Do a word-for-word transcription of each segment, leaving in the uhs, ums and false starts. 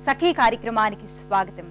సఖీ కార్యక్రమానికి స్వాగతం.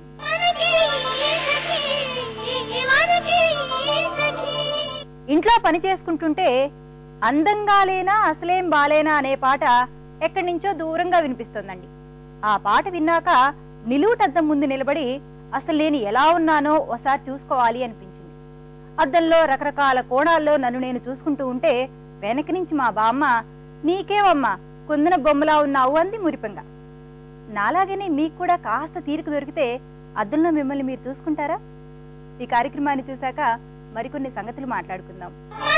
ఇంట్లో పని చేసుకుంటుంటే అందంగా లేనా అసలేం బాలేనా అనే పాట ఎక్కడి నుంచో దూరంగా వినిపిస్తోందండి. ఆ పాట విన్నాక నిలువుటద్దం ముందు నిలబడి అసలు నేను ఎలా ఉన్నానో ఒకసారి చూసుకోవాలి అనిపించింది. అద్దంలో రకరకాల కోణాల్లో నన్ను నేను చూసుకుంటూ ఉంటే వెనక నుంచి మా బామ్మ, నీకేవమ్మా కుందన బొమ్మలా ఉన్నావు అంది మురిపంగా. నాలాగనే మీకు కూడా కాస్త తీరిక దొరికితే అద్దంలో మిమ్మల్ని మీరు చూసుకుంటారా? ఈ కార్యక్రమాన్ని చూశాక మరికొన్ని సంగతులు మాట్లాడుకుందాం.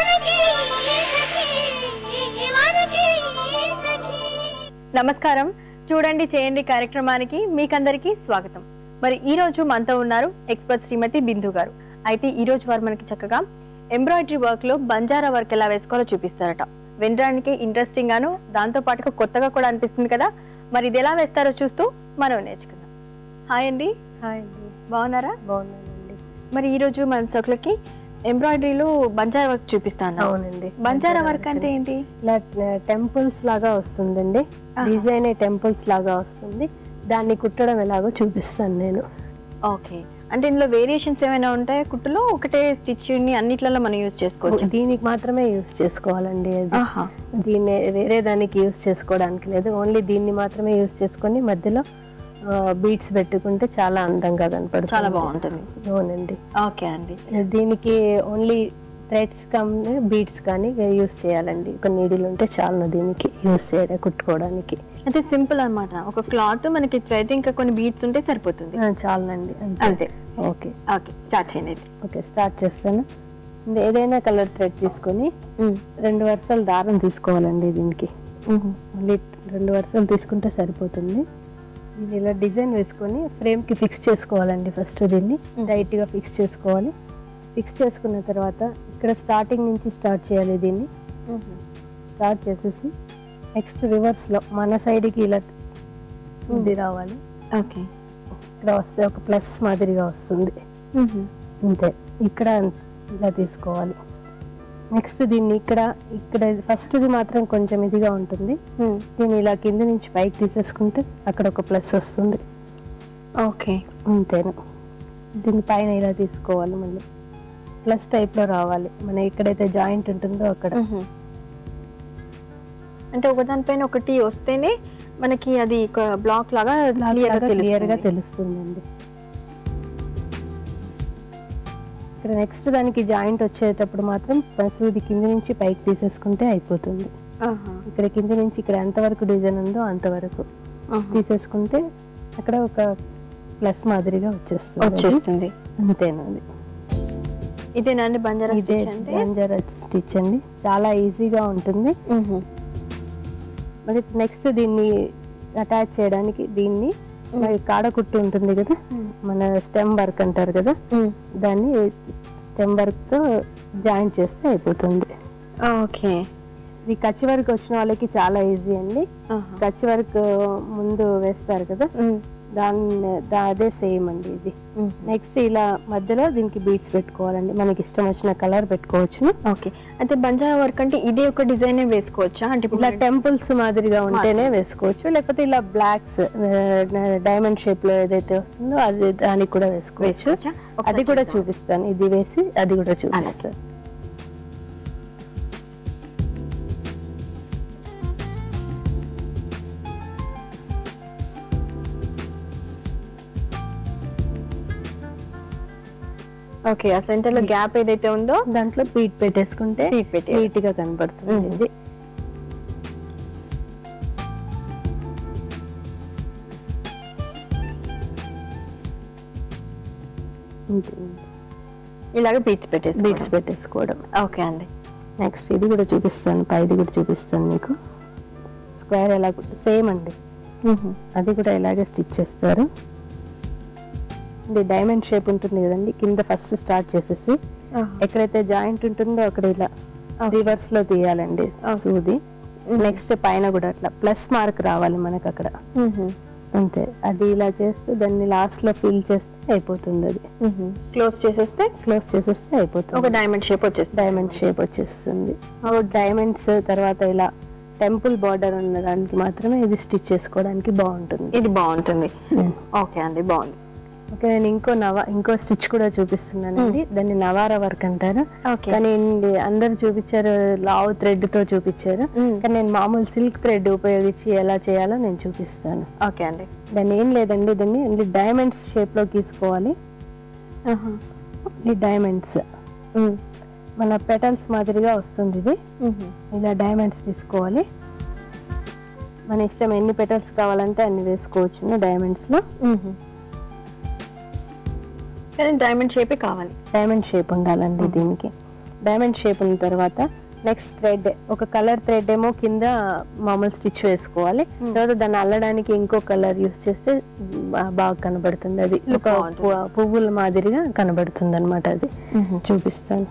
నమస్కారం, చూడండి చేయండి కార్యక్రమానికి మీకందరికీ స్వాగతం. మరి ఈ రోజు మనతో ఉన్నారు ఎక్స్పర్ట్ శ్రీమతి బిందు గారు. అయితే ఈ రోజు వారు మనకి చక్కగా ఎంబ్రాయిడరీ వర్క్ లో బంజారా వర్క్ ఎలా వేసుకోవాలో చూపిస్తారట. వినడానికి ఇంట్రెస్టింగ్ గాను దాంతో పాటుగా కొత్తగా కూడా అనిపిస్తుంది కదా. మరి ఇది ఎలా వేస్తారో చూస్తూ మనం నేర్చుకుందాం. హాయ్ అండి. హాయ్ అండి. బాగున్నారా? బాగున్నానండి. మరి ఈ రోజు మన సోకులకి ఎంబ్రాయిడరీలో బంజారా వర్క్ చూపిస్తాను. అవునండి. బంజారా వర్క్ అంటే ఏంటి? ఇలా టెంపుల్స్ లాగా వస్తుందండి, డిజైన్ టెంపుల్స్ లాగా వస్తుంది. దాన్ని కుట్టడం ఎలాగో చూపిస్తాను నేను. ఓకే, అంటే ఇందులో వేరియేషన్స్ ఏమైనా ఉంటాయా? కుట్టులో ఒకటే స్టిచ్ ని అన్నిట్లలో మనం యూజ్ చేసుకోవచ్చు? దీనికి మాత్రమే యూజ్ చేసుకోవాలండి. అది దీన్ని వేరే దానికి యూజ్ చేసుకోవడానికి లేదు. ఓన్లీ దీన్ని మాత్రమే యూజ్ చేసుకొని మధ్యలో బీడ్స్ పెట్టుకుంటే చాలా అందంగా కనపడుతుంది. చాలా బాగుంటుంది. అవునండి. ఓకే అండి. దీనికి ఓన్లీ థ్రెడ్స్ కానీ బీడ్స్ కానీ యూజ్ చేయాలండి. ఒక నీడిల్ ఉంటే చాలు దీనికి యూజ్ చేయడం కుట్టుకోవడానికి. అయితే సింపుల్ అన్నమాట. ఒక క్లాత్ మనకి థ్రెడ్ ఇంకా కొన్ని బీడ్స్ ఉంటే సరిపోతుంది. చాలండి అంతే. ఓకే ఓకే, స్టార్ట్ చేయండి. ఓకే, స్టార్ట్ చేస్తాను. ఏదైనా కలర్ థ్రెడ్ తీసుకొని రెండు వరుసలు దారం తీసుకోవాలండి. దీనికి మళ్ళీ రెండు వరుసలు తీసుకుంటే సరిపోతుంది. ఇది ఇలా డిజైన్ వేసుకొని ఫ్రేమ్ కి ఫిక్స్ చేసుకోవాలండి. ఫస్ట్ దీన్ని టైట్ గా ఫిక్స్ చేసుకోవాలి. ఫిక్స్ చేసుకున్న తర్వాత ఇక్కడ స్టార్టింగ్ నుంచి స్టార్ట్ చేయాలి. దీన్ని స్టార్ట్ చేసేసి నెక్స్ట్ రివర్స్ లో మన సైడ్ కి ఇలా సూది రావాలి. ఓకే, ఇక్కడ వస్తే ఒక ప్లస్ మాదిరిగా వస్తుంది. అంతే, ఇక్కడ ఇలా తీసుకోవాలి. నెక్స్ట్ దీన్ని ఇక్కడ ఇక్కడ ఫస్ట్ది మాత్రం కొంచెం ఇదిగా ఉంటుంది. దీన్ని ఇలా కింద నుంచి పైకి తీసేసుకుంటే అక్కడ ఒక ప్లస్ వస్తుంది. ఓకే, అంతేనా. దీని పైన ఇలా తీసుకోవాలి, మళ్ళీ ప్లస్ టైప్ లో రావాలి. మన ఎక్కడైతే జాయింట్ ఉంటుందో అక్కడ. అంటే ఒకదానిపైన ఒకటి వస్తేనే మనకి అది బ్లాక్ లాగా క్లియర్ గా తెలుస్తుందండి. ఇక్కడ నెక్స్ట్ దానికి జాయింట్ వచ్చేటప్పుడు మాత్రం సూది కింద నుంచి పైకి తీసేసుకుంటే అయిపోతుంది. ఇక్కడ కింద నుంచి ఇక్కడ ఎంతవరకు డిజైన్ ఉందో అంతవరకు తీసేసుకుంటే అక్కడ ఒక ప్లస్ మాదిరిగా వచ్చేస్తుంది వచ్చేస్తుంది అంతేనండి. ఇదేనండి బంజారా ఇదే బంజారా స్టిచ్ అండి. చాలా ఈజీగా ఉంటుంది. మరి నెక్స్ట్ దీన్ని అటాచ్ చేయడానికి దీన్ని మరి కాడ కుట్టు ఉంటుంది కదా, మన స్టెమ్ వర్క్ అంటారు కదా, దాన్ని స్టెమ్ వర్క్ తో జాయింట్ చేస్తే అయిపోతుంది. ఓకే, ఇది కచ్చి వర్క్ వచ్చిన వాళ్ళకి చాలా ఈజీ అండి. కచ్చి వర్క్ ముందు వేస్తారు కదా, దాన్ని అదే సేమ్ అండి ఇది. నెక్స్ట్ ఇలా మధ్యలో దీనికి బీడ్స్ పెట్టుకోవాలండి. మనకి ఇష్టం వచ్చిన కలర్ పెట్టుకోవచ్చు. ఓకే, అయితే బంజారా వర్క్ అంటే ఇదే ఒక డిజైన్ వేసుకోవచ్చా? అంటే ఇలా టెంపుల్స్ మాదిరిగా ఉంటేనే వేసుకోవచ్చు, లేకపోతే ఇలా బ్లాక్స్ డైమండ్ షేప్ లో ఏదైతే వస్తుందో అది దానికి కూడా వేసుకోవచ్చు. అది కూడా చూపిస్తాను. ఇది వేసి అది కూడా చూపిస్తాను. ఓకే, ఆ సెంటర్ లో గ్యాప్ ఏదైతే ఉందో దాంట్లో బీట్ పెట్టేసుకుంటే నీట్ గా కనపడుతుంది. ఇది ఇలాగ బీట్స్ పెట్టేసి బీట్స్ పెట్టేసుకోవడం. ఓకే అండి. నెక్స్ట్ ఇది కూడా చూపిస్తాను, పైది కూడా చూపిస్తాను మీకు. స్క్వేర్ ఎలా సేమ్ అండి, అది కూడా ఇలాగే స్టిచ్ చేస్తారు. ఇది డైమండ్ షేప్ ఉంటుంది కదండి, కింద ఫస్ట్ స్టార్ట్ చేసేసి ఎక్కడైతే జాయింట్ ఉంటుందో అక్కడ ఇలా రివర్స్ లో తీయాలండి సూది. నెక్స్ట్ పైన కూడా అట్లా ప్లస్ మార్క్ రావాలి మనకు అక్కడ. అంతే, అది ఇలా చేస్తే దాన్ని లాస్ట్ లో ఫిల్ చేస్తే అయిపోతుంది. అది క్లోజ్ చేసేస్తే క్లోజ్ చేసేస్తే అయిపోతుంది. ఒక డైమండ్ షేప్ వచ్చేస్తుంది. డైమండ్ షేప్ వచ్చేస్తుంది. డైమండ్స్ తర్వాత ఇలా టెంపుల్ బార్డర్ ఉన్న దానికి మాత్రమే ఇది స్టిచ్ చేసుకోవడానికి బాగుంటుంది. ఇది బాగుంటుంది. ఓకే అండి, బాగుంది. ఓకే, నేను ఇంకో నవా ఇంకో స్టిచ్ కూడా చూపిస్తున్నానండి. దాన్ని నవారా వర్క్ అంటారు. కానీ అందరు చూపించారు లావ్ థ్రెడ్ తో చూపించారు, కానీ నేను మామూలు సిల్క్ థ్రెడ్ ఉపయోగించి ఎలా చేయాలో నేను చూపిస్తాను. ఓకే అండి. దాన్ని ఏం లేదండి, దాన్ని డైమండ్స్ షేప్ లో గీసుకోవాలి. ఈ డైమండ్స్ మన పెటల్స్ మాదిరిగా వస్తుంది ఇది. ఇలా డైమండ్స్ తీసుకోవాలి. మన ఇష్టం ఎన్ని పెటల్స్ కావాలంటే అన్ని వేసుకోవచ్చు డైమండ్స్ లో. కానీ డైమండ్ షేపే కావాలి. డైమండ్ షేప్ ఉండాలండి దీనికి. డైమండ్ షేప్ ఉన్న తర్వాత నెక్స్ట్ థ్రెడ్, ఒక కలర్ థ్రెడ్ ఏమో కింద మామూలు స్టిచ్ వేసుకోవాలి. తర్వాత దాన్ని అల్లడానికి ఇంకో కలర్ యూస్ చేస్తే బాగా కనబడుతుంది. అది ఒక పువ్వుల మాదిరిగా కనబడుతుంది అనమాట. అది చూపిస్తాను.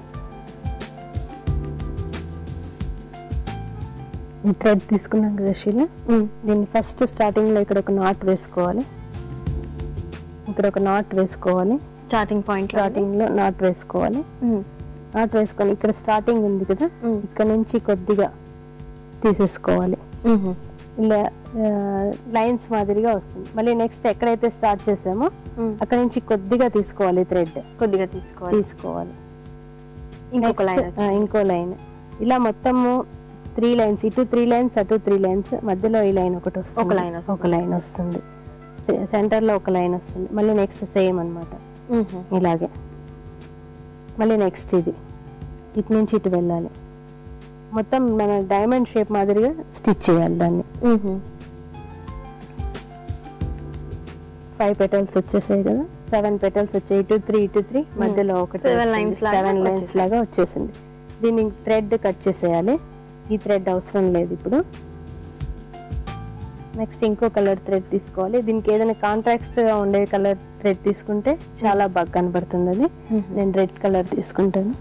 ఈ థ్రెడ్ తీసుకున్నాం కదా శీల, దీన్ని ఫస్ట్ స్టార్టింగ్ లో ఇక్కడ ఒక నాట్ వేసుకోవాలి. ఇక్కడ ఒక నాట్ వేసుకోవాలి. స్టార్టింగ్ పాయింట్ స్టార్టింగ్ లో నాట్ వేసుకోవాలి. నాట్ వేసుకొని ఇక్కడ స్టార్టింగ్ ఉంది కదా, ఇక్కడ నుంచి కొద్దిగా తీసేసుకోవాలి. ఇలా లైన్స్ మాదిరిగా వస్తుంది. మళ్ళీ నెక్స్ట్ ఎక్కడైతే స్టార్ట్ చేసామో అక్కడ నుంచి కొద్దిగా తీసుకోవాలి. థ్రెడ్ కొద్దిగా తీసుకోవాలి తీసుకోవాలి ఇంకొక లైన్ ఇంకో లైన్. ఇలా మొత్తము త్రీ లైన్స్, ఇటు త్రీ లైన్స్ అటు త్రీ లైన్స్, మధ్యలో ఈ లైన్ ఒకటి వస్తుంది. ఒక లైన్ ఒక లైన్ వస్తుంది. సెంటర్ లో ఒక లైన్ వస్తుంది. మళ్ళీ నెక్స్ట్ సేమ్ అన్నమాట. ఇలాగే మళ్ళీ నెక్స్ట్ ఇది ఇటు నుంచి ఇటు వెళ్ళాలి. మొత్తం మన డైమండ్ షేప్ మాదిరిగా స్టిచ్ చేయాలి దాన్ని. ఫైవ్ పెటల్స్ వచ్చేసాయి కదా, సెవెన్ పెటల్స్ వచ్చాయి. ఇటు త్రీ ఇటు త్రీ, మధ్యలో ఒకటి సెవెన్ లైన్స్ లాగా వచ్చేసింది. దీన్ని థ్రెడ్ కట్ చేసేయాలి. ఈ థ్రెడ్ అవసరం లేదు ఇప్పుడు. నెక్స్ట్ ఇంకో కలర్ థ్రెడ్ తీసుకోవాలి. దీనికి ఏదైనా కాంట్రాక్ట్ గా ఉండే కలర్ థ్రెడ్ తీసుకుంటే చాలా బాగా కనబడుతుంది. అది నేను రెడ్ కలర్ తీసుకుంటాను.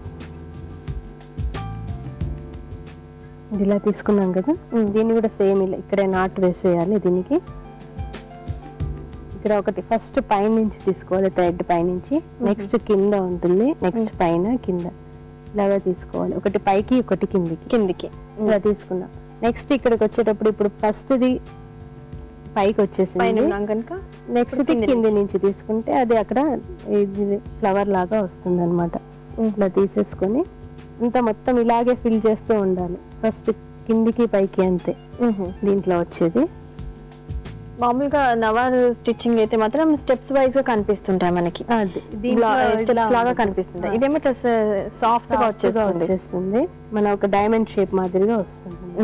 ఇది ఇలా తీసుకున్నాం కదా, దీన్ని కూడా సేమ్ ఇలా ఇక్కడే నాట్ వేసేయాలి. దీనికి ఇక్కడ ఒకటి ఫస్ట్ పైన నుంచి తీసుకోవాలి, థ్రెడ్ పైనుంచి. నెక్స్ట్ కింద ఉంటుంది, నెక్స్ట్ పైన కింద ఇలాగా తీసుకోవాలి. ఒకటి పైకి ఒకటి కిందికి కిందికి ఇలా తీసుకున్నాం. నెక్స్ట్ ఇక్కడికి వచ్చేటప్పుడు ఇప్పుడు ఫస్ట్ ది పైకి వచ్చేసింది కనుక నెక్స్ట్ కింది నుంచి తీసుకుంటే అది అక్కడ ఇది ఫ్లవర్ లాగా వస్తుంది అనమాట. ఇట్లా తీసేసుకొని ఇంత మొత్తం ఇలాగే ఫిల్ చేస్తూ ఉండాలి. ఫస్ట్ కిందికి పైకి అంతే దీంట్లో వచ్చేది. మామూలుగా నవార్ స్టిచ్చింగ్ అయితే మాత్రం స్టెప్స్ వైజ్ గా కనిపిస్తుంటాయి మనకి, స్టెప్స్ లాగా కనిపిస్తుంది. ఇదేమో సాఫ్ట్ గా వచ్చేస్తుంది, మన ఒక డైమండ్ షేప్ మాదిరిగా వస్తుంది.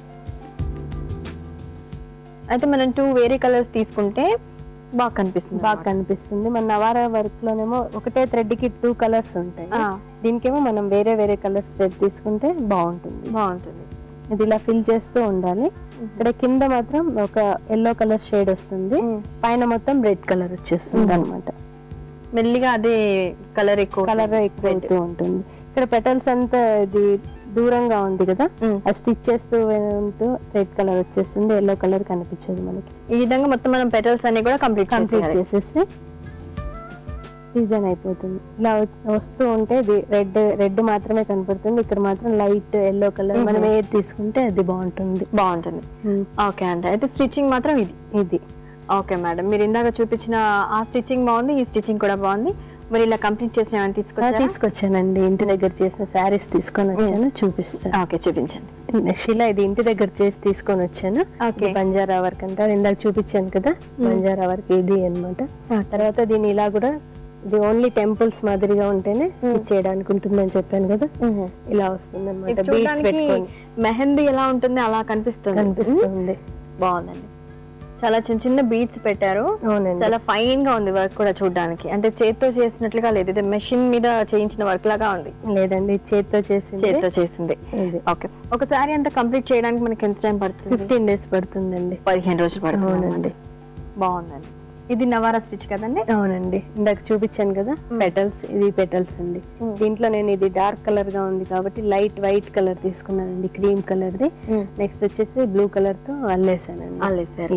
అయితే మనం టూ వేరే కలర్స్ తీసుకుంటే బాగా కనిపిస్తుంది బాగా కనిపిస్తుంది. మన నవారా వర్క్ లోనేమో ఒకటే థ్రెడ్ కి టూ కలర్స్ ఉంటాయి. దీనికేమో మనం వేరే వేరే కలర్స్ థ్రెడ్ తీసుకుంటే బాగుంటుంది బాగుంటుంది ఇది ఇలా ఫిల్ చేస్తూ ఉండాలి. ఇక్కడ కింద మాత్రం ఒక ఎల్లో కలర్ షేడ్ వస్తుంది, పైన మొత్తం రెడ్ కలర్ వచ్చేస్తుంది అనమాట. మెల్లిగా అదే కలర్ ఎక్కువ కలర్ ఎక్కువ అవుతూ ఉంటుంది. ఇక్కడ పెటల్స్ అంతా ఇది దూరంగా ఉంది కదా, అది స్టిచ్ చేస్తూ ఉంటూ రెడ్ కలర్ వచ్చేస్తుంది, ఎల్లో కలర్ కనిపించదు మనకి. ఈ విధంగా మొత్తం మనం పెటల్స్ అన్ని కూడా కంప్లీట్ కంప్లీట్ చేసేసి డిజైన్ అయిపోతుంది. ఇలా వస్తూ ఉంటే రెడ్ రెడ్ మాత్రమే కనపడుతుంది, ఇక్కడ మాత్రం లైట్ ఎల్లో కలర్. మనం ఏది తీసుకుంటే అది బాగుంటుంది బాగుంటుంది ఓకే అండి. అయితే స్టిచ్చింగ్ మాత్రం ఇది ఇది ఓకే మేడం. మీరు ఇందాక చూపించిన ఆ స్టిచ్చింగ్ బాగుంది, ఈ స్టిచ్చింగ్ కూడా బాగుంది. మరి ఇలా కంప్లీట్ చేసిన తీసుకొచ్చా తీసుకొచ్చానండి ఇంటి దగ్గర చేసిన శారీస్ తీసుకొని వచ్చాను, చూపిస్తాను. ఓకే చూపించండి. షీలా ఇది ఇంటి దగ్గర చేసి తీసుకొని వచ్చాను. ఓకే బంజారా వర్క్ అంటారు, ఇందాక చూపించాను కదా బంజారా వర్క్ ఇది అనమాట. తర్వాత దీని ఇలా కూడా ఇది ఓన్లీ టెంపుల్స్ మాదిరిగా ఉంటేనే స్టిచ్ చేయడానికి ఉంటుంది అని చెప్పాను కదా, ఇలా వస్తుంది అనమాట. బీడ్స్ పెట్టుకొని మెహందీ ఎలా ఉంటుంది అలా కనిపిస్తుంది కనిపిస్తుంది బాగుందండి. చాలా చిన్న చిన్న బీడ్స్ పెట్టారు, చాలా ఫైన్ గా ఉంది వర్క్ కూడా చూడడానికి. అంటే చేత్తో చేసినట్లుగా లేదు, ఇది మెషిన్ మీద చేయించిన వర్క్ లాగా ఉంది. లేదండి చేత్తో చేసింది చేత్తో చేసింది ఓకే. ఒక సారీ అంతా కంప్లీట్ చేయడానికి మనకి ఎంత టైం పడుతుంది? ఫిఫ్టీన్ డేస్ పడుతుందండి. పదిహేను రోజులు పడుతుంది. బాగుందండి. ఇది నవారా స్టిచ్ కదండి? అవునండి, ఇందాక చూపించాను కదా పెటల్స్, ఇది పెటల్స్ అండి. దీంట్లో నేను ఇది డార్క్ కలర్ గా ఉంది కాబట్టి లైట్ వైట్ కలర్ తీసుకున్నానండి, క్రీమ్ కలర్ ది. నెక్స్ట్ వచ్చేసి బ్లూ కలర్ తో అల్లేసానండి. అల్లేసారు. ఇది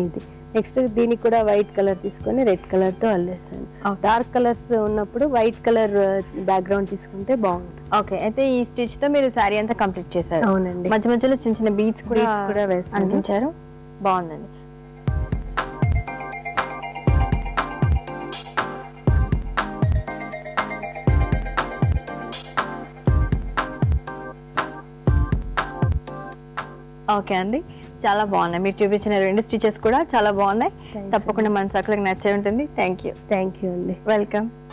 నెక్స్ట్ దీనికి కూడా వైట్ కలర్ తీసుకొని రెడ్ కలర్ తో అల్లేసాను. డార్క్ కలర్స్ ఉన్నప్పుడు వైట్ కలర్ బ్యాక్గ్రౌండ్ తీసుకుంటే బాగుంటుంది. ఓకే, అయితే ఈ స్టిచ్ తో మీరు శారీ అంతా కంప్లీట్ చేశారు. అవునండి, మధ్య మధ్యలో చిన్న చిన్న బీట్స్ కూడా కూడా వేసి అందించారు. బాగుందండి. ఓకే అండి, చాలా బాగున్నాయి. మీరు చూపించిన రెండు స్టిచెస్ కూడా చాలా బాగున్నాయి. తప్పకుండా మన సకలకు నచ్చే ఉంటుంది. Thank you. థ్యాంక్ యూ అండి. వెల్కమ్.